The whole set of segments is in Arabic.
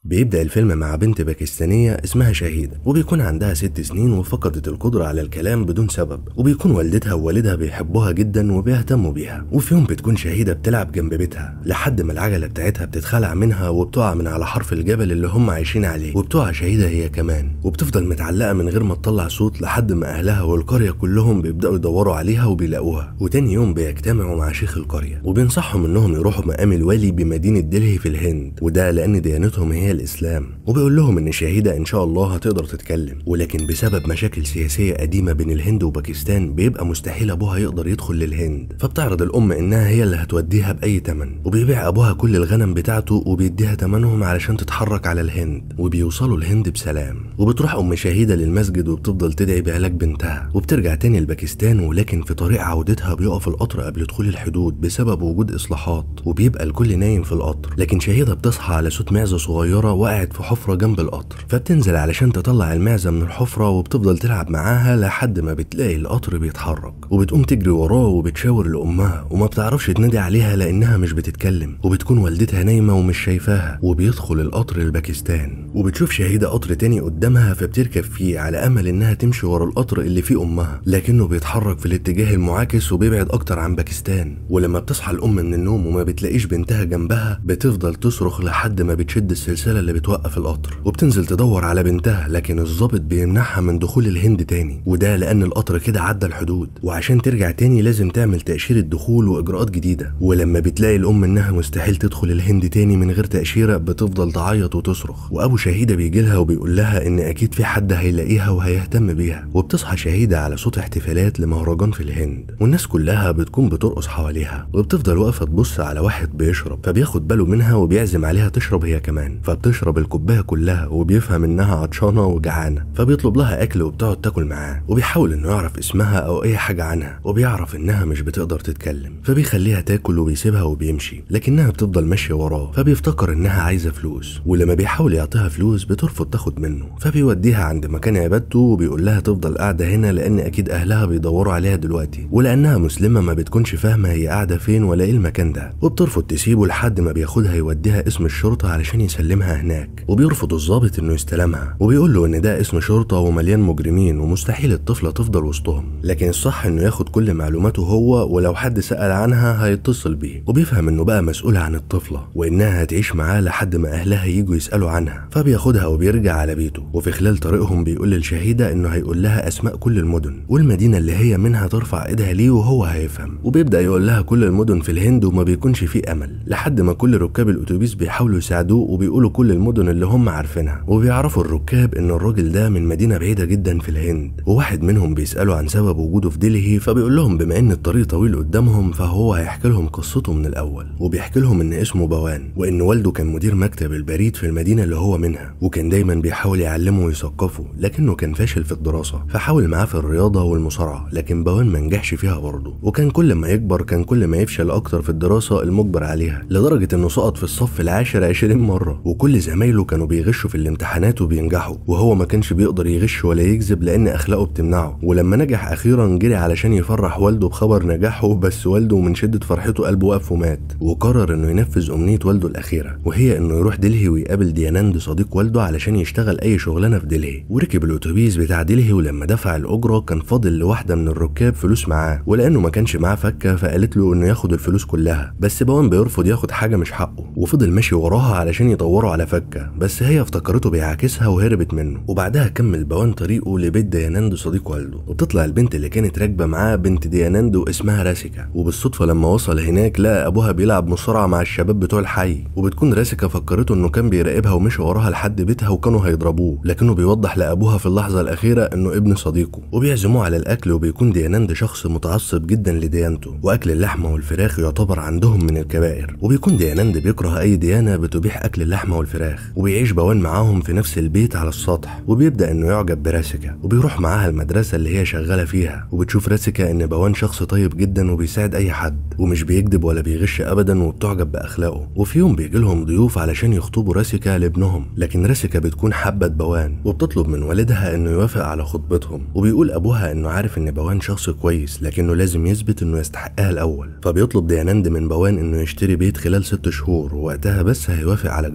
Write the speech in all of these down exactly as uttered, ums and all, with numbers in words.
بيبدأ الفيلم مع بنت باكستانية اسمها شهيدة، وبيكون عندها ست سنين وفقدت القدرة على الكلام بدون سبب، وبيكون والدتها ووالدها بيحبوها جدا وبيهتموا بيها. وفي يوم بتكون شهيدة بتلعب جنب بيتها لحد ما العجلة بتاعتها بتتخلع منها وبتقع من على حرف الجبل اللي هم عايشين عليه، وبتقع شهيدة هي كمان، وبتفضل متعلقة من غير ما تطلع صوت لحد ما أهلها والقرية كلهم بيبدأوا يدوروا عليها وبيلاقوها. وتاني يوم بيجتمعوا مع شيخ القرية وبينصحهم إنهم يروحوا مقام الوالي بمدينة دلهي في الهند، وده لأن ديانتهم هي الإسلام. وبيقول لهم ان شهيدة ان شاء الله هتقدر تتكلم، ولكن بسبب مشاكل سياسية قديمة بين الهند وباكستان بيبقى مستحيل ابوها يقدر يدخل للهند. فبتعرض الام انها هي اللي هتوديها باي تمن، وبيبيع ابوها كل الغنم بتاعته وبيديها تمنهم علشان تتحرك على الهند، وبيوصلوا الهند بسلام. وبتروح ام شهيدة للمسجد وبتفضل تدعي بعلاج بنتها، وبترجع تاني لباكستان. ولكن في طريق عودتها بيقف القطر قبل دخول الحدود بسبب وجود اصلاحات، وبيبقى الكل نايم في القطر. لكن شهيدة بتصحى على صوت معزة صغيرة وقعت في حفرة جنب القطر، فبتنزل علشان تطلع المعزة من الحفرة وبتفضل تلعب معاها لحد ما بتلاقي القطر بيتحرك، وبتقوم تجري وراه وبتشاور لأمها، وما بتعرفش تنادي عليها لأنها مش بتتكلم، وبتكون والدتها نايمة ومش شايفاها. وبيدخل القطر لباكستان، وبتشوف شهيدة قطر تاني قدامها فبتركب فيه على أمل إنها تمشي ورا القطر اللي فيه أمها، لكنه بيتحرك في الاتجاه المعاكس وبيبعد أكتر عن باكستان. ولما بتصحى الأم من النوم وما بتلاقيش بنتها جنبها بتفضل تصرخ لحد ما بتشد السلسلة اللي بتوقف القطر، وبتنزل تدور على بنتها. لكن الضابط بيمنعها من دخول الهند تاني، وده لأن القطر كده عدى الحدود، وعشان ترجع تاني لازم تعمل تأشيرة دخول وإجراءات جديدة. ولما بتلاقي الأم إنها مستحيل تدخل الهند تاني من غير تأشيرة بتفضل تعيط وتصرخ. وأبو شهيدة بيجيلها وبيقول لها إن أكيد في حد هيلاقيها وهيهتم بيها. وبتصحى شهيدة على صوت احتفالات لمهرجان في الهند، والناس كلها بتكون بترقص حواليها، وبتفضل واقفة تبص على واحد بيشرب، فبياخد باله منها وبيعزم عليها تشرب هي كمان، فبتشرب الكوباية كلها وبيفهم انها عطشانه وجعانه، فبيطلب لها اكل وبتقعد تاكل معاه. وبيحاول انه يعرف اسمها او اي حاجه عنها، وبيعرف انها مش بتقدر تتكلم، فبيخليها تاكل وبيسيبها وبيمشي. لكنها بتفضل ماشيه وراه، فبيفتكر انها عايزه فلوس، ولما بيحاول يعطيها فلوس بترفض تاخد منه، فبيوديها عند مكان عبادته وبيقول لها تفضل قاعده هنا لان اكيد اهلها بيدوروا عليها دلوقتي، ولانها مسلمه ما بتكونش فاهمه هي قاعده فين ولا ايه المكان ده. وبترفض تسيبه لحد ما بياخدها يوديها اسم الشرطه علشان يسلمها هناك. وبيرفض الضابط انه يستلمها، وبيقول له ان ده اسم شرطه ومليان مجرمين ومستحيل الطفله تفضل وسطهم، لكن الصح انه ياخد كل معلوماته هو، ولو حد سأل عنها هيتصل بيه. وبيفهم انه بقى مسؤول عن الطفله وانها هتعيش معاه لحد ما اهلها ييجوا يسالوا عنها، فبياخدها وبيرجع على بيته. وفي خلال طريقهم بيقول للشهيده انه هيقول لها اسماء كل المدن والمدينه اللي هي منها ترفع ايدها ليه وهو هيفهم. وبيبدا يقول لها كل المدن في الهند وما بيكونش فيه امل، لحد ما كل ركاب الاتوبيس بيحاولوا يساعدوه وبيقولوا كل المدن اللي هم عارفينها. وبيعرفوا الركاب ان الراجل ده من مدينه بعيده جدا في الهند، وواحد منهم بيساله عن سبب وجوده في دلهي، فبيقول لهم بما ان الطريق طويل قدامهم فهو هيحكي لهم قصته من الاول. وبيحكي لهم ان اسمه بوان، وان والده كان مدير مكتب البريد في المدينه اللي هو منها، وكان دايما بيحاول يعلمه ويثقفه، لكنه كان فاشل في الدراسه، فحاول معاه في الرياضه والمصارعه، لكن بوان ما نجحش فيها برضه. وكان كل ما يكبر كان كل ما يفشل اكتر في الدراسه المجبر عليها، لدرجه انه سقط في الصف العاشر عشرين مره، وكل زمايله كانوا بيغشوا في الامتحانات وبينجحوا، وهو ما كانش بيقدر يغش ولا يكذب لان اخلاقه بتمنعه. ولما نجح اخيرا جري علشان يفرح والده بخبر نجاحه، بس والده من شده فرحته قلبه وقف ومات. وقرر انه ينفذ امنيه والده الاخيره، وهي انه يروح دلهي ويقابل دياناند صديق والده علشان يشتغل اي شغلانه في دلهي. وركب الاتوبيس بتاع دلهي، ولما دفع الاجره كان فاضل لواحده من الركاب فلوس معاه، ولانه ما كانش معاه فكه فقالت له انه ياخد الفلوس كلها، بس بوان بيرفض ياخد حاجه مش حقه، وفضل ماشي وراها علشان يدوروا على فكه، بس هي افتكرته بيعاكسها وهربت منه. وبعدها كمل بوان طريقه لبيت دياناند صديق والده، وبتطلع البنت اللي كانت راكبه معاه بنت دياناند واسمها راسيكا. وبالصدفه لما وصل هناك لقى ابوها بيلعب مصارعه مع الشباب بتوع الحي، وبتكون راسيكا فكرته انه كان بيراقبها ومشي وراها لحد بيتها وكانوا هيضربوه، لكنه بيوضح لابوها في اللحظه الاخيره انه ابن صديقه. وبيعزموه على الاكل، وبيكون دياناند شخص متعصب جدا لديانته، واكل اللحمه والفراخ يعتبر عندهم من الكبائر. وبيكون دياناند بيكره اي ديانه بتبيح اكل اللحمه والفراخ. وبيعيش بوان معاهم في نفس البيت على السطح، وبيبدا انه يعجب براسيكا، وبيروح معاها المدرسه اللي هي شغاله فيها. وبتشوف راسيكا ان بوان شخص طيب جدا وبيساعد اي حد ومش بيكذب ولا بيغش ابدا، وبتعجب باخلاقه. وفي يوم بيجي لهم ضيوف علشان يخطبوا راسيكا لابنهم، لكن راسيكا بتكون حابه بوان وبتطلب من والدها انه يوافق على خطبتهم. وبيقول ابوها انه عارف ان بوان شخص كويس لكنه لازم يثبت انه يستحقها الاول، فبيطلب دياناند من بوان انه يشتري بيت خلال ست شهور، ووقتها بس هيوافق على جوازهم.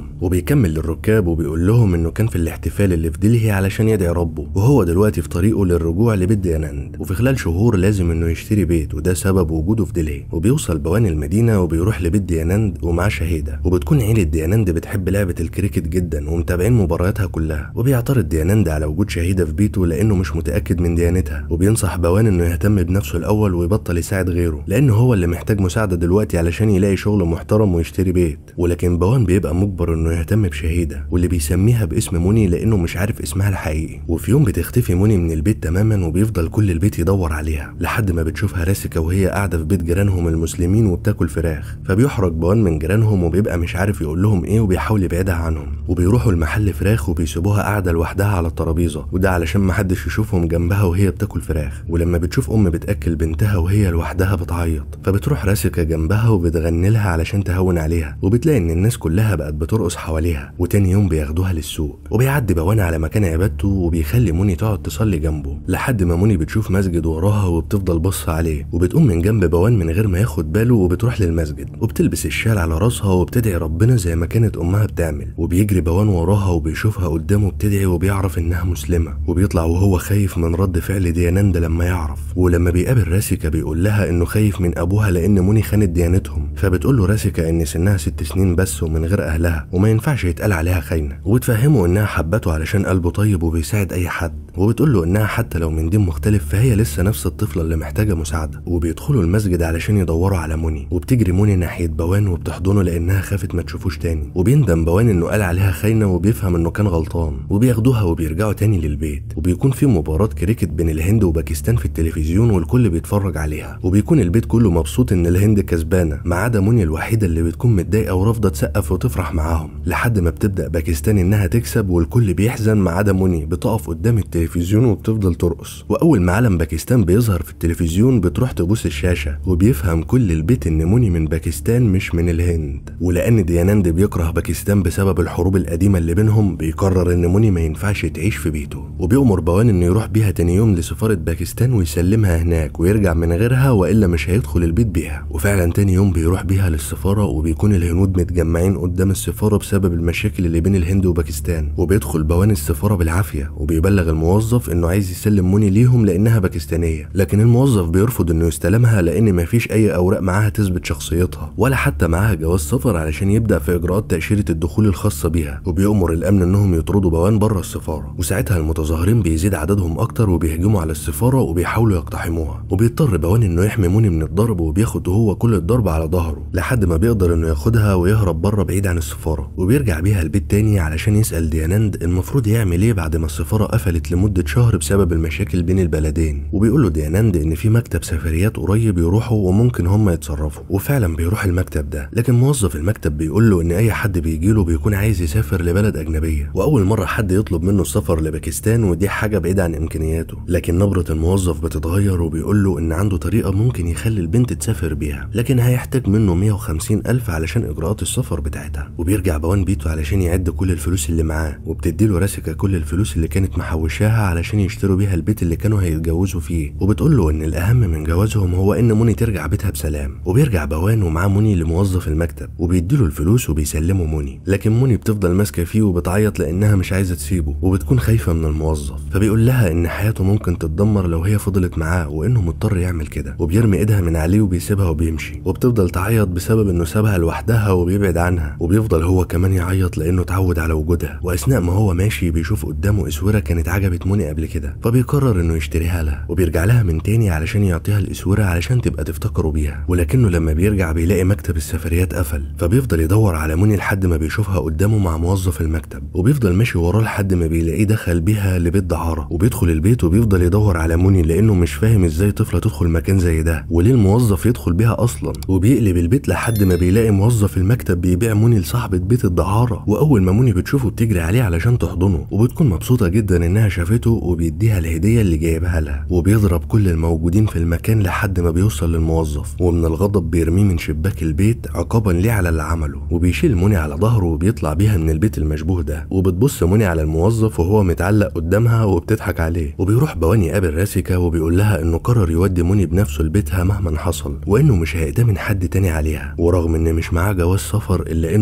وبيكمل للركاب وبيقول لهم انه كان في الاحتفال اللي في دلهي علشان يدعي ربه، وهو دلوقتي في طريقه للرجوع لبيت ديانند، وفي خلال شهور لازم انه يشتري بيت، وده سبب وجوده في دلهي. وبيوصل بوان المدينه وبيروح لبيت ديانند ومعاه شهيده، وبتكون عيله ديانند بتحب لعبه الكريكت جدا ومتابعين مبارياتها كلها. وبيعترض ديانند على وجود شهيده في بيته لانه مش متاكد من ديانتها، وبينصح بوان انه يهتم بنفسه الاول ويبطل يساعد غيره، لانه هو اللي محتاج مساعده دلوقتي علشان يلاقي شغل محترم ويشتري بيت. ولكن بوان بيبقى مجبر انه يهتم بشهيده واللي بيسميها باسم موني لانه مش عارف اسمها الحقيقي. وفي يوم بتختفي موني من البيت تماما، وبيفضل كل البيت يدور عليها لحد ما بتشوفها راسكا وهي قاعده في بيت جيرانهم المسلمين وبتاكل فراخ. فبيحرج بوان من جيرانهم وبيبقى مش عارف يقول لهم ايه وبيحاول يبعدها عنهم، وبيروحوا المحل فراخ وبيسيبوها قاعده لوحدها على الترابيزه، وده علشان محدش يشوفهم جنبها وهي بتاكل فراخ. ولما بتشوف ام بتاكل بنتها وهي لوحدها بتعيط، فبتروح راسكا جنبها وبتغني لها علشان تهون عليها، وبتلاقي ان الناس كلها بقت بترقص حواليها. وتاني يوم بياخدوها للسوق، وبيعدي بوان على مكان عبادته وبيخلي موني تقعد تصلي جنبه لحد ما موني بتشوف مسجد وراها وبتفضل بص عليه، وبتقوم من جنب بوان من غير ما ياخد باله وبتروح للمسجد، وبتلبس الشال على راسها وبتدعي ربنا زي ما كانت امها بتعمل. وبيجري بوان وراها وبيشوفها قدامه بتدعي وبيعرف انها مسلمه، وبيطلع وهو خايف من رد فعل ديانند لما يعرف. ولما بيقابل راسكا بيقول لها انه خايف من ابوها لان موني خانت ديانتهم، فبتقول له راسكا ان سنها ست سنين بس ومن غير اهلها وما ينفعش يتقال عليها خاينه، وبتفهمه انها حبته علشان قلبه طيب وبيساعد اي حد، وبتقول له انها حتى لو من دين مختلف فهي لسه نفس الطفله اللي محتاجه مساعده. وبيدخلوا المسجد علشان يدوروا على موني، وبتجري موني ناحيه بوان وبتحضنه لانها خافت ما تشوفوش تاني، وبيندم بوان انه قال عليها خاينه وبيفهم انه كان غلطان. وبياخدوها وبيرجعوا تاني للبيت، وبيكون في مباراه كريكت بين الهند وباكستان في التلفزيون والكل بيتفرج عليها، وبيكون البيت كله مبسوط ان الهند كسبانه ما عدا موني الوحيده اللي بتكون متضايقه ورافضه تسقف وتفرح معاهم، لحد ما بتبدا باكستان انها تكسب والكل بيحزن ما عدا موني بتقف قدام التلفزيون وبتفضل ترقص. واول ما علم باكستان بيظهر في التلفزيون بتروح تبوس الشاشه، وبيفهم كل البيت ان موني من باكستان مش من الهند. ولان ديانند بيكره باكستان بسبب الحروب القديمه اللي بينهم، بيقرر ان موني ما ينفعش تعيش في بيته، وبيأمر بوان انه يروح بيها تاني يوم لسفاره باكستان ويسلمها هناك ويرجع من غيرها والا مش هيدخل البيت بيها. وفعلا تاني يوم بيروح بيها للسفاره، وبيكون الهنود متجمعين قدام السفاره بسبب المشاكل اللي بين الهند وباكستان. وبيدخل بوان السفاره بالعافيه وبيبلغ الموظف انه عايز يسلم موني ليهم لانها باكستانيه، لكن الموظف بيرفض انه يستلمها لان مفيش اي اوراق معاها تثبت شخصيتها ولا حتى معاها جواز سفر علشان يبدا في اجراءات تاشيره الدخول الخاصه بيها. وبيأمر الامن انهم يطردوا بوان بره السفاره، وساعتها المتظاهرين بيزيد عددهم اكتر وبيهجموا على السفاره وبيحاولوا يقتحموها، وبيضطر بوان انه يحمي موني من الضرب، وبياخد هو كل الضرب على ظهره لحد ما بيقدر انه ياخدها ويهرب بره بعيد عن السفاره. وبيرجع بيها البيت تاني علشان يسال ديانند المفروض يعمل ايه بعد ما السفاره قفلت لمده شهر بسبب المشاكل بين البلدين. وبيقول له ديانند ان في مكتب سفريات قريب يروحوا وممكن هم يتصرفوا، وفعلا بيروح المكتب ده، لكن موظف المكتب بيقول له ان اي حد بيجيله بيكون عايز يسافر لبلد اجنبيه، واول مره حد يطلب منه السفر لباكستان ودي حاجه بعيده عن امكانياته. لكن نبره الموظف بتتغير وبيقول له ان عنده طريقه ممكن يخلي البنت تسافر بيها، لكن هيحتاج منه مية وخمسين الف علشان اجراءات السفر بتاعتها. وبيرجع بوان بيته علشان يعد كل الفلوس اللي معاه، وبتديله راسكا كل الفلوس اللي كانت محوشاها علشان يشتروا بيها البيت اللي كانوا هيتجوزوا فيه، وبتقول له ان الاهم من جوازهم هو ان موني ترجع بيتها بسلام. وبيرجع بوان ومعاه موني لموظف المكتب وبيديله الفلوس وبيسلمه موني، لكن موني بتفضل ماسكه فيه وبتعيط لانها مش عايزه تسيبه، وبتكون خايفه من الموظف. فبيقول لها ان حياته ممكن تتدمر لو هي فضلت معاه وانه مضطر يعمل كده، وبيرمي ايدها من عليه وبيسيبها وبيمشي، وبتفضل تعيط بسبب انه سابها لوحدها وبيبعد عنها، وبيفضل هو كمان يعيط لانه اتعود على وجودها. واثناء ما هو ماشي بيشوف قدامه اسوره كانت عجبت موني قبل كده، فبيقرر انه يشتريها لها، وبيرجع لها من تاني علشان يعطيها الاسوره علشان تبقى تفتكره بيها. ولكنه لما بيرجع بيلاقي مكتب السفريات قفل، فبيفضل يدور على موني لحد ما بيشوفها قدامه مع موظف المكتب، وبيفضل ماشي وراه لحد ما بيلاقيه دخل بيها لبيت دعاره. وبيدخل البيت وبيفضل يدور على موني لانه مش فاهم ازاي طفله تدخل مكان زي ده وليه الموظف يدخل بيها اصلا. وبيقلب البيت لحد ما بيلاقي موظف المكتب بيبيع موني لصاحبه بيت الدعاره، واول ما موني بتشوفه بتجري عليه علشان تحضنه، وبتكون مبسوطه جدا انها شافته وبيديها الهديه اللي جايبها لها. وبيضرب كل الموجودين في المكان لحد ما بيوصل للموظف، ومن الغضب بيرميه من شباك البيت عقابا ليه على اللي عمله. وبيشيل موني على ظهره وبيطلع بيها من البيت المشبوه ده، وبتبص موني على الموظف وهو متعلق قدامها وبتضحك عليه. وبيروح بوان يقابل راسكا وبيقول لها انه قرر يودي موني بنفسه لبيتها مهما حصل، وانه مش هيأتمن حد تاني عليها، ورغم ان مش معاه جواز سفر الا انه هيدور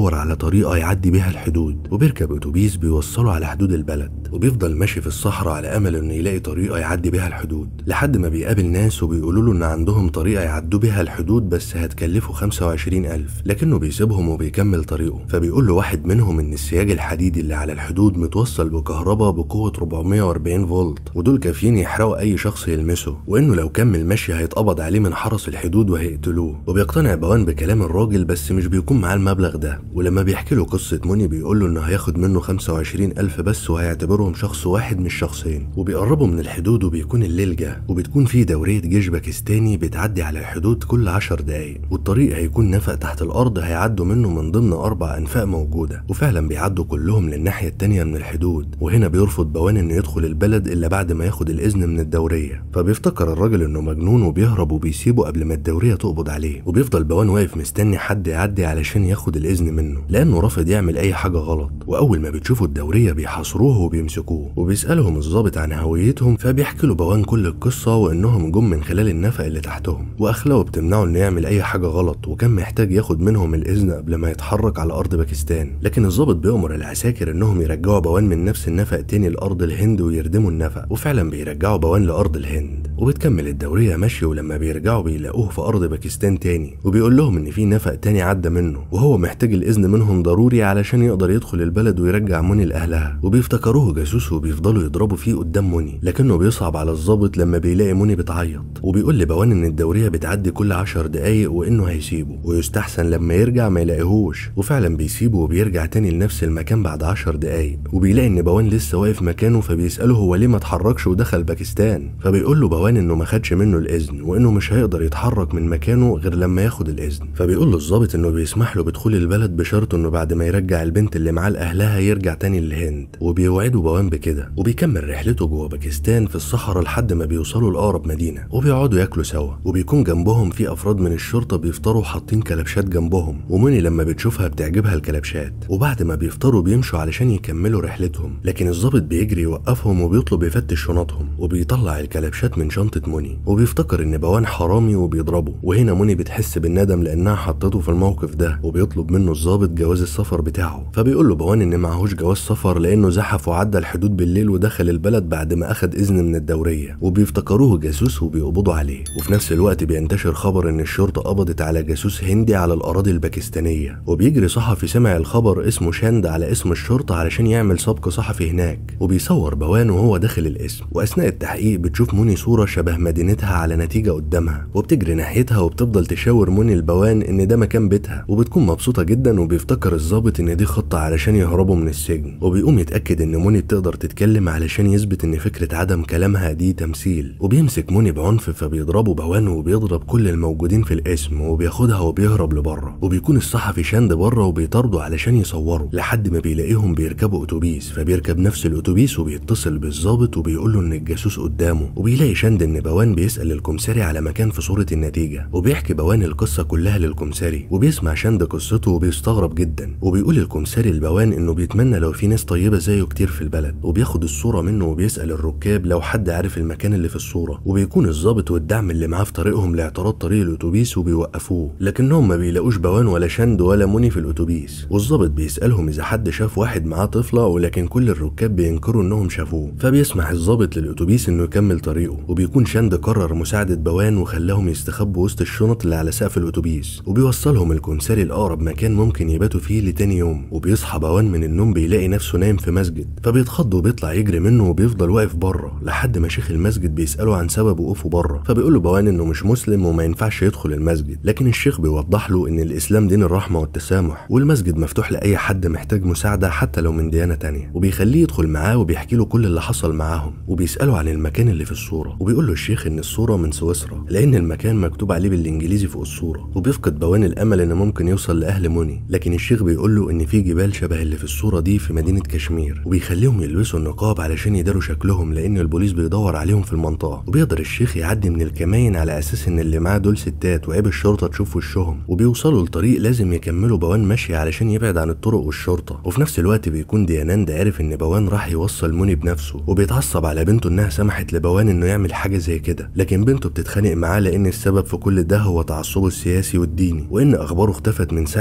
بيدور على طريقة يعدي بيها الحدود، وبيركب اتوبيس بيوصله على حدود البلد، وبيفضل ماشي في الصحراء على امل انه يلاقي طريقة يعدي بيها الحدود، لحد ما بيقابل ناس وبيقولوا له ان عندهم طريقة يعدوا بيها الحدود بس هتكلفه خمسة وعشرين ألف، لكنه بيسيبهم وبيكمل طريقه. فبيقول له واحد منهم ان السياج الحديدي اللي على الحدود متوصل بكهرباء بقوة أربعمية وأربعين فولت، ودول كافيين يحرقوا اي شخص يلمسه، وانه لو كمل مشي هيتقبض عليه من حرس الحدود وهيقتلوه. وبيقتنع بوان بكلام الراجل بس مش بيكون معاه المبلغ ده، ولما بيحكي له قصة موني بيقول له انه هياخد منه خمسة وعشرين ألف بس وهيعتبرهم شخص واحد مش شخصين. وبيقربوا من الحدود وبيكون الليل جه، وبتكون في دورية جيش باكستاني بتعدي على الحدود كل عشر دقايق، والطريق هيكون نفق تحت الارض هيعدوا منه من ضمن اربع انفاق موجودة، وفعلا بيعدوا كلهم للناحية التانية من الحدود. وهنا بيرفض بوان انه يدخل البلد الا بعد ما ياخد الاذن من الدورية، فبيفتكر الراجل انه مجنون وبيهرب وبيسيبه قبل ما الدورية تقبض عليه. وبيفضل بوان واقف مستني حد يعدي علشان ياخد الاذن منه، لانه رافض يعمل اي حاجة غلط. واول ما بتشوفوا الدورية بيحاصروه وبيمسكوه، وبيسألهم الضابط عن هويتهم، فبيحكي له بوان كل القصة وانهم جم من خلال النفق اللي تحتهم، واخلاقه بتمنعه انه يعمل اي حاجة غلط، وكان محتاج ياخد منهم الاذن قبل ما يتحرك على ارض باكستان. لكن الضابط بيأمر العساكر انهم يرجعوا بوان من نفس النفق تاني لارض الهند ويردموا النفق، وفعلا بيرجعوا بوان لارض الهند. وبتكمل الدورية ماشية، ولما بيرجعوا بيلاقوه في ارض باكستان تاني، وبيقول لهم ان في نفق تاني عدى منه وهو محتاج الاذن منهم ضروري علشان يقدر يدخل البلد ويرجع موني لاهلها. وبيفتكروه جاسوس وبيفضلوا يضربوا فيه قدام موني، لكنه بيصعب على الضابط لما بيلاقي موني بتعيط. وبيقول لبوان ان الدورية بتعدي كل عشر دقايق وانه هيسيبه، ويستحسن لما يرجع ما يلاقيهوش. وفعلا بيسيبه وبيرجع تاني لنفس المكان بعد عشر دقايق، وبيلاقي ان بوان لسه واقف مكانه، فبيسأله هو ليه ما اتحركش ودخل باكستان. فبيقول له بوان انه ما خدش منه الاذن، وانه مش هيقدر يتحرك من مكانه غير لما ياخد الاذن. فبيقول له الضابط انه بيسمح له بدخول البلد بشرط انه بعد ما يرجع البنت اللي معاه لاهلها يرجع تاني للهند، وبيوعده بوان بكده. وبيكمل رحلته جوه باكستان في الصحراء لحد ما بيوصلوا لاقرب مدينه، وبيقعدوا ياكلوا سوا، وبيكون جنبهم في افراد من الشرطه بيفطروا حاطين كلبشات جنبهم، وموني لما بتشوفها بتعجبها الكلبشات. وبعد ما بيفطروا بيمشوا علشان يكملوا رحلتهم، لكن الضابط بيجري يوقفهم وبيطلب يفتش شنطهم، وبيطلع الكلبشات من شنطه موني، وبيفتكر ان بوان حرامي وبيضربه. وهنا موني بتحس بالندم لانها حطته في الموقف ده، وبيطلب منه الضابط جواز السفر بتاعه. فبيقول له بوان ان معهوش جواز سفر لانه زحف وعدى الحدود بالليل ودخل البلد بعد ما اخد اذن من الدوريه، وبيفتكروه جاسوس وبيقبضوا عليه. وفي نفس الوقت بينتشر خبر ان الشرطه قبضت على جاسوس هندي على الاراضي الباكستانيه، وبيجري صحفي سمع الخبر اسمه شاند على اسم الشرطه علشان يعمل سبق صحفي هناك، وبيصور بوان وهو داخل الاسم. واثناء التحقيق بتشوف موني صوره شبه مدينتها على نتيجه قدامها، وبتجري ناحيتها وبتفضل تشاور موني لبوان ان ده مكان بيتها، وبتكون مبسوطه جدا. وبيفتكر الضابط ان دي خطه علشان يهربوا من السجن، وبيقوم يتاكد ان موني بتقدر تتكلم علشان يثبت ان فكره عدم كلامها دي تمثيل. وبيمسك موني بعنف فبيضربه بوان، وبيضرب كل الموجودين في القسم، وبياخدها وبيهرب لبره. وبيكون الصحفي شاند بره وبيطارده علشان يصوره لحد ما بيلاقيهم بيركبوا اتوبيس، فبيركب نفس الاتوبيس وبيتصل بالضابط وبيقول له ان الجاسوس قدامه. وبيلاقي شاند ان بوان بيسال الكمساري على مكان في صوره النتيجه، وبيحكي بوان القصه كلها للكمساري، وبيسمع شاند قصته وبيستغرب جدا. وبيقول الكمساري لبوان انه بيتمنى لو في ناس طيبه زيه كتير في البلد، وبياخد الصوره منه وبيسال الركاب لو حد عارف المكان اللي في الصوره. وبيكون الضابط والدعم اللي معاه في طريقهم لاعتراض طريق الاتوبيس وبيوقفوه، لكنهم ما بيلاقوش بوان ولا شاند ولا موني في الاتوبيس. والضابط بيسالهم اذا حد شاف واحد معاه طفله، ولكن كل الركاب بينكروا انهم شافوه. فبيسمح الضابط للاتوبيس انه يكمل طريقه، وبيكون شاند قرر مساعده بوان وخلاهم يستخبوا وسط الشنط اللي على سقف الاتوبيس، وبيوصلهم الكمساري لاقرب مكان ممكن يباتوا فيه لتاني يوم. وبيصحى بوان من النوم بيلاقي نفسه نايم في مسجد، فبيتخض وبيطلع يجري منه، وبيفضل واقف بره لحد ما شيخ المسجد بيساله عن سبب وقوفه بره. فبيقول له بوان انه مش مسلم وما ينفعش يدخل المسجد، لكن الشيخ بيوضح له ان الاسلام دين الرحمه والتسامح، والمسجد مفتوح لاي حد محتاج مساعده حتى لو من ديانه تانية. وبيخليه يدخل معاه وبيحكي له كل اللي حصل معاهم، وبيساله عن المكان اللي في الصوره. وبيقول له الشيخ ان الصوره من سويسرا لان المكان مكتوب عليه بالانجليزي فوق الصوره. وبيفقد بوان الامل ان ممكن يوصل لاهل موني، لكن الشيخ بيقول له ان في جبال شبه اللي في الصوره دي في مدينه كشمير، وبيخليهم يلبسوا النقاب علشان يداروا شكلهم لان البوليس بيدور عليهم في المنطقه. وبيقدر الشيخ يعدي من الكماين على اساس ان اللي معاه دول ستات وعيب الشرطه تشوف وشهم. وبيوصلوا لطريق لازم يكملوا بوان ماشي علشان يبعد عن الطرق والشرطه. وفي نفس الوقت بيكون دياناند عارف ان بوان راح يوصل موني بنفسه، وبيتعصب على بنته انها سمحت لبوان انه يعمل حاجه زي كده، لكن بنته بتتخانق معاه لان السبب في كل ده هو تعصبه السياسي والديني، وان اخباره اختفت من ساعه ما وصل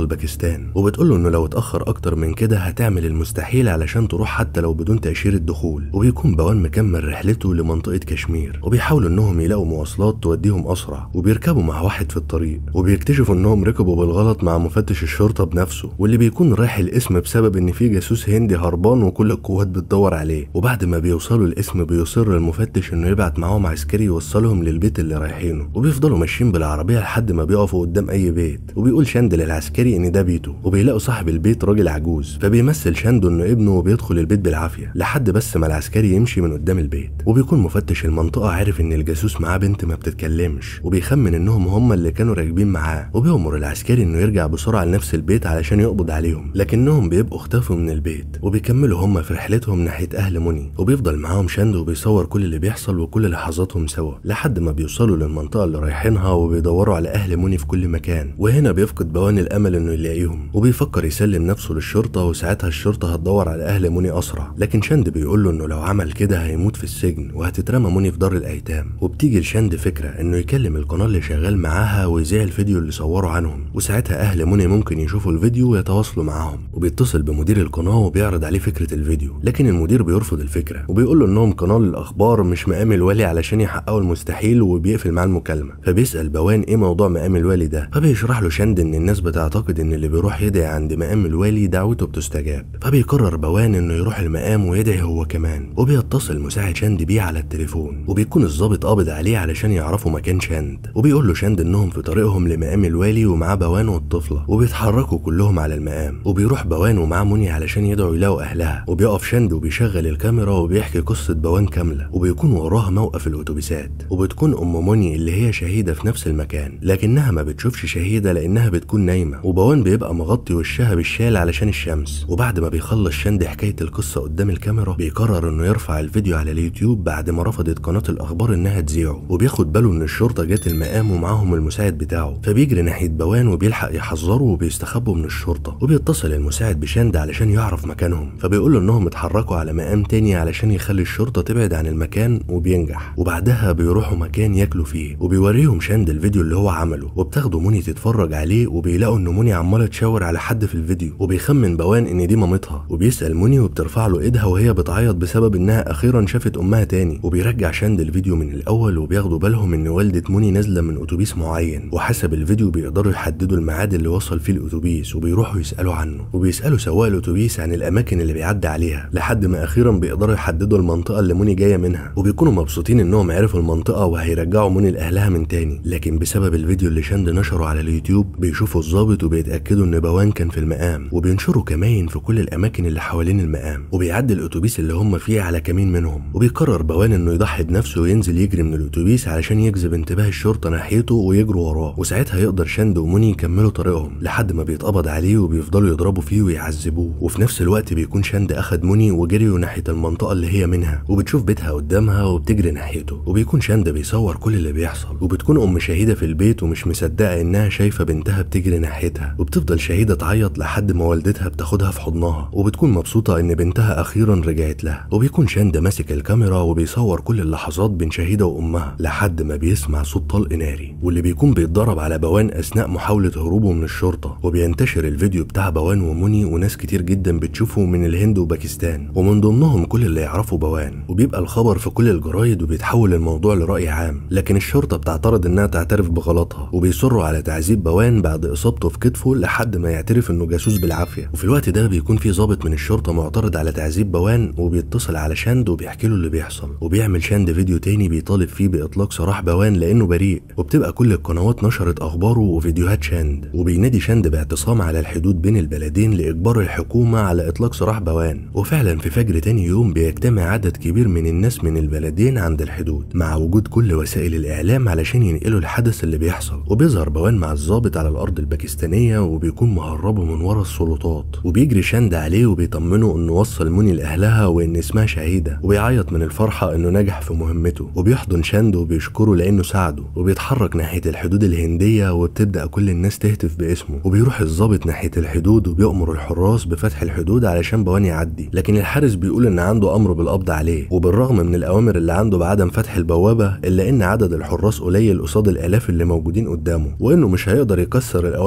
باكستان، وبتقول له انه لو اتاخر اكتر من كده هتعمل المستحيل علشان تروح حتى لو بدون تاشيره دخول. وبيكون بوان مكمل رحلته لمنطقه كشمير، وبيحاولوا انهم يلاقوا مواصلات توديهم اسرع، وبيركبوا مع واحد في الطريق، وبيكتشفوا انهم ركبوا بالغلط مع مفتش الشرطه بنفسه، واللي بيكون رايح الاسم بسبب ان في جاسوس هندي هربان وكل القوات بتدور عليه. وبعد ما بيوصلوا الاسم بيصر المفتش انه يبعت معاهم عسكري يوصلهم للبيت اللي رايحينه، وبيفضلوا ماشيين بالعربيه لحد ما بيقفوا قدام اي بيت، وبيقول شاند للعسكري ان ده بيته، وبيلاقوا صاحب البيت راجل عجوز، فبيمثل شاندو انه ابنه وبيدخل البيت بالعافيه لحد بس ما العسكري يمشي من قدام البيت. وبيكون مفتش المنطقه عارف ان الجاسوس معاه بنت ما بتتكلمش، وبيخمن انهم هم اللي كانوا راكبين معاه، وبيأمر العسكري انه يرجع بسرعه لنفس البيت علشان يقبض عليهم، لكنهم بيبقوا اختفوا من البيت. وبيكملوا هم في رحلتهم ناحيه اهل موني، وبيفضل معاهم شاندو وبيصور كل اللي بيحصل وكل لحظاتهم سوا لحد ما بيوصلوا للمنطقه اللي رايحينها، وبيدوروا على اهل موني في كل مكان. وهنا بيفقد بوان الامل انه يلاقيهم، وبيفكر يسلم نفسه للشرطه، وساعتها الشرطه هتدور على اهل موني اسرع، لكن شاند بيقول له انه لو عمل كده هيموت في السجن وهتترمى موني في دار الايتام. وبتيجي لشاند فكره انه يكلم القناه اللي شغال معاها ويذيع الفيديو اللي صوروا عنهم، وساعتها اهل موني ممكن يشوفوا الفيديو ويتواصلوا معاهم. وبيتصل بمدير القناه وبيعرض عليه فكره الفيديو، لكن المدير بيرفض الفكره وبيقول له انهم قناه للاخبار مش مقام الوالي علشان يحققوا المستحيل، وبيقفل معاه المكالمه. فبيسال بوان ايه موضوع مقام الوالي ده، فبيشرح له شاند ان الناس بتعتقد ان اللي بيروح يدعي عند مقام الوالي دعوته بتستجاب، فبيقرر بوان انه يروح المقام ويدعي هو كمان. وبيتصل مساعد شاند بيه على التليفون، وبيكون الضابط قابض عليه علشان يعرفوا مكان شاند، وبيقول له شاند انهم في طريقهم لمقام الوالي ومعاه بوان والطفله، وبيتحركوا كلهم على المقام. وبيروح بوان ومعاه موني علشان يدعوا يلاقوا اهلها، وبيقف شاند وبيشغل الكاميرا وبيحكي قصه بوان كامله، وبيكون وراها موقف الاتوبيسات، وبتكون ام موني اللي هي شهيده في نفس المكان، لكنها ما بتشوفش شهيده لانها بتكون نايمه، وبوان بيبقى مغطي وشها بالشال علشان الشمس. وبعد ما بيخلص شاند حكايه القصه قدام الكاميرا بيقرر انه يرفع الفيديو على اليوتيوب بعد ما رفضت قناه الاخبار انها تذيعه. وبياخد باله ان الشرطه جت المقام ومعاهم المساعد بتاعه، فبيجري ناحيه بوان وبيلحق يحذره وبيستخبوا من الشرطه. وبيتصل المساعد بشاند علشان يعرف مكانهم، فبيقول له انهم اتحركوا على مقام تاني علشان يخلي الشرطه تبعد عن المكان، وبينجح. وبعدها بيروحوا مكان ياكلوا فيه، وبيوريهم شاند الفيديو اللي هو عمله، وبتاخده موني تتفرج عليه، وبيلاقوا ان موني عماله تشاور على حد في الفيديو، وبيخمن بوان ان دي مامتها، وبيسال موني وبترفع له ايدها وهي بتعيط بسبب انها اخيرا شافت امها تاني. وبيرجع شاند الفيديو من الاول، وبياخدوا بالهم ان والده موني نازله من اتوبيس معين، وحسب الفيديو بيقدروا يحددوا الميعاد اللي وصل فيه الاتوبيس، وبيروحوا يسالوا عنه، وبيسالوا سواق الاتوبيس عن الاماكن اللي بيعدي عليها لحد ما اخيرا بيقدروا يحددوا المنطقه اللي موني جايه منها. وبيكونوا مبسوطين انهم عرفوا المنطقه وهيرجعوا موني لاهلها من تاني، لكن بسبب الفيديو اللي شاند نشره على اليوتيوب بيشوفوا الضابط وبيتاكدوا ان بوان كان في المقام، وبينشروا كماين في كل الاماكن اللي حوالين المقام، وبيعدي الاتوبيس اللي هم فيه على كمين منهم. وبيقرر بوان انه يضحي بنفسه وينزل يجري من الاتوبيس علشان يجذب انتباه الشرطه ناحيته ويجروا وراه، وساعتها يقدر شاند وموني يكملوا طريقهم لحد ما بيتقبض عليه، وبيفضلوا يضربوا فيه ويعذبوه. وفي نفس الوقت بيكون شاند اخد موني وجريوا ناحيه المنطقه اللي هي منها، وبتشوف بيتها قدامها وبتجري ناحيته. وبيكون شاند بيصور كل اللي بيحصل، وبتكون ام شهيده في البيت ومش مصدقه انها شايفه بنتها بتجري ناحيتها، وبتفضل شهيده تعيط لحد ما والدتها بتاخدها في حضنها، وبتكون مبسوطه ان بنتها اخيرا رجعت لها. وبيكون شاند ماسك الكاميرا وبيصور كل اللحظات بين شهيده وامها لحد ما بيسمع صوت طلق ناري، واللي بيكون بيتضرب على بوان اثناء محاوله هروبه من الشرطه. وبينتشر الفيديو بتاع بوان وموني، وناس كتير جدا بتشوفه من الهند وباكستان، ومن ضمنهم كل اللي يعرفوا بوان، وبيبقى الخبر في كل الجرايد وبيتحول الموضوع لرأي عام. لكن الشرطه بتعترض انها تعترف بغلطها، وبيصروا على تعذيب بوان بعد اصابته في كتفه لحد ما يعترف انه جاسوس بالعافيه. وفي الوقت ده بيكون في ضابط من الشرطه معترض على تعذيب بوان، وبيتصل على شاند وبيحكي له اللي بيحصل، وبيعمل شاند فيديو تاني بيطالب فيه باطلاق سراح بوان لانه بريء. وبتبقى كل القنوات نشرت اخباره وفيديوهات شاند، وبينادي شاند باعتصام على الحدود بين البلدين لاجبار الحكومه على اطلاق سراح بوان. وفعلا في فجر تاني يوم بيجتمع عدد كبير من الناس من البلدين عند الحدود مع وجود كل وسائل الاعلام علشان ينقلوا الحدث اللي بيحصل. وبيظهر بوان مع الضابط على الارض الباكستانيه، وبيكون مهربه من ورا السلطات، وبيجري شاند عليه وبيطمنه انه وصل موني لاهلها وان اسمها شهيده، وبيعيط من الفرحه انه نجح في مهمته. وبيحضن شاند وبيشكره لانه ساعده، وبيتحرك ناحيه الحدود الهنديه، وبتبدا كل الناس تهتف باسمه. وبيروح الضابط ناحيه الحدود وبيأمر الحراس بفتح الحدود علشان بوان يعدي، لكن الحارس بيقول ان عنده امر بالقبض عليه. وبالرغم من الاوامر اللي عنده بعدم فتح البوابه، الا ان عدد الحراس قليل قصاد الالاف اللي موجودين قدامه، وانه مش هيقدر يكسر الاوامر ويفتح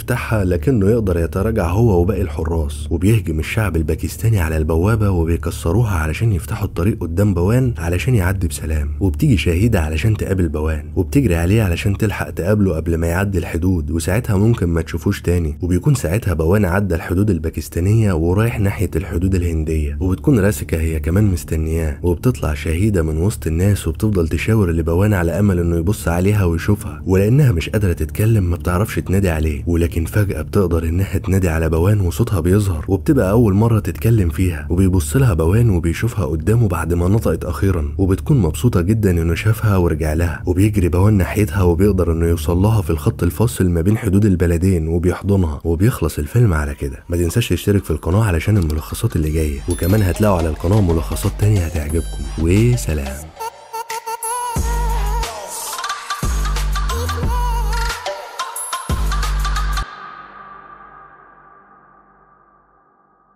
يفتحها لكنه يقدر يتراجع هو وباقي الحراس، وبيهجم الشعب الباكستاني على البوابة وبيكسروها علشان يفتحوا الطريق قدام بوان علشان يعدي بسلام. وبتيجي شهيدة علشان تقابل بوان وبتجري عليه علشان تلحق تقابله قبل ما يعدي الحدود، وساعتها ممكن ما تشوفوش تاني. وبيكون ساعتها بوان عدى الحدود الباكستانية ورايح ناحية الحدود الهندية، وبتكون راسكة هي كمان مستنياه. وبتطلع شهيدة من وسط الناس وبتفضل تشاور لبوان على امل انه يبص عليها ويشوفها، ولانها مش قادرة تتكلم ما بتعرفش تنادي عليه. ولكن فجأة بتقدر انها تنادي على بوان وصوتها بيظهر، وبتبقى اول مرة تتكلم فيها. وبيبص لها بوان وبيشوفها قدامه بعد ما نطقت اخيرا، وبتكون مبسوطة جدا انه شافها ورجع لها. وبيجري بوان ناحيتها وبيقدر انه يوصل لها في الخط الفاصل ما بين حدود البلدين وبيحضنها. وبيخلص الفيلم على كده. ما تنساش تشترك في القناة علشان الملخصات اللي جاية، وكمان هتلاقوا على القناة ملخصات تانية هتعجبكم. وسلام.